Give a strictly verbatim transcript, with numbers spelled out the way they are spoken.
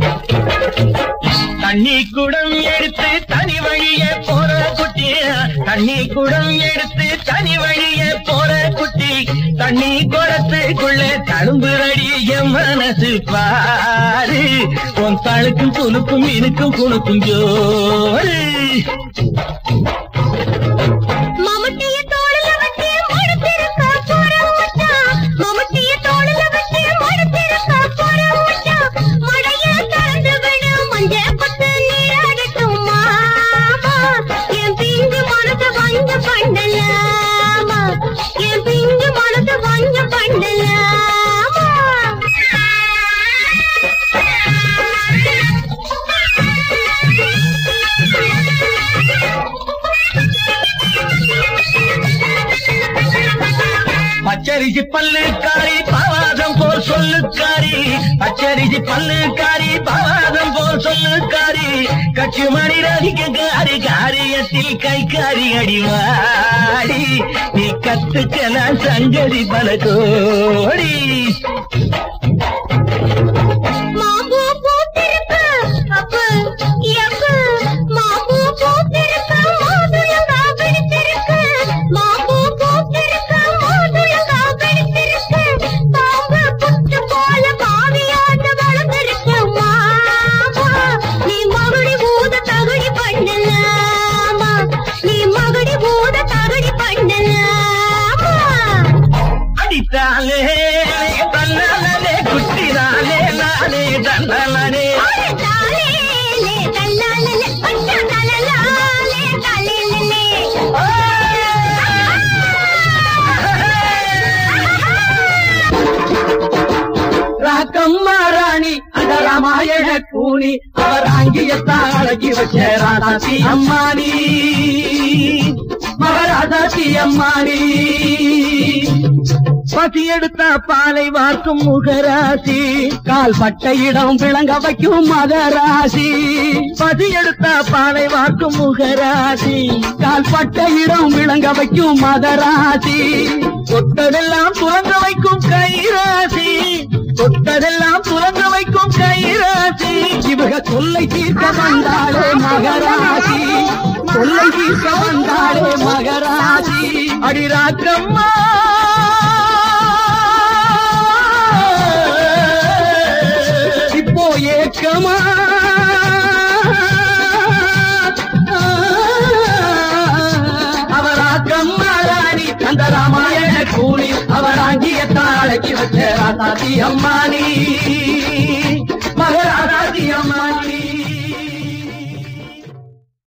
தண்ணி குடம் எடுத்து தனி வழியே போற குட்டி, தண்ணி குடம் எடுத்து தனி வழியே போற குட்டி, தண்ணி குடத்துக்குள்ள தழும்புரடி என் மனசு பாரு, உன் தழுக்கும் துணுக்கும் இனுக்கும் குணுக்கும் ஜோரு. பச்சரிசி பல்லுக்காரி பவாதம் போல் சொல்லுக்காரி, பச்சரிசி பல்லுக்காரி பவாதம் போல் சொல்லுக்காரி, கட்சி மணி ரதிக்காரி காரியத்தில் கைக்காரி அடிவாடி, நீ கத்துக்கலாம் சங்கதி பல கோடி. அடித்தாலே தன்னாலே குட்டினாலே நானே தன்னாலே ராக்கம்மா ராணி அந்த ராமாயண கூனி, அவர் அங்கியத்தான் அழகி வச்ச ராதாசி அம்மானி, மகராதாசி அம்மானி. பசி எடுத்தா பாலை வார்க்கும் முகராசி, கால் பட்ட இடம் விளங்க வைக்கும் மகராசி. பசி எடுத்தா பாலை வார்க்கும் முகராசி, கால் பட்ட இடம் விளங்க வைக்கும் மகராசி. தொட்டதெல்லாம் துறங்க வைக்கும் கைராசி, தொட்டதெல்லாம் துறங்க வைக்கும் கைராசி. இவக தொல்லை தீர்க்க வந்தாலே மகராசி, தொல்லை தீர்க்க வந்தாலே மகராசி. அடிராக்கம்மா இப்போ ஏக்கமா அவராக்கம்மா ராணி அந்த ராமாயண கூலி, அவர் அங்கியத்தான் அழகி வச்ச ராதாசி அம்மானி.